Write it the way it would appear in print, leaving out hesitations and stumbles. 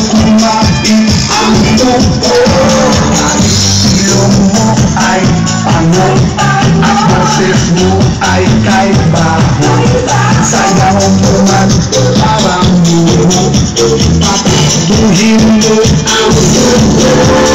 kumapit ang buko. Ilong mo ay pango at boses mo ay kaibaho. Sayaw mo man parang mumo, papuhin mo ang buko.